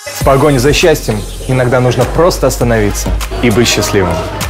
В погоне за счастьем иногда нужно просто остановиться и быть счастливым.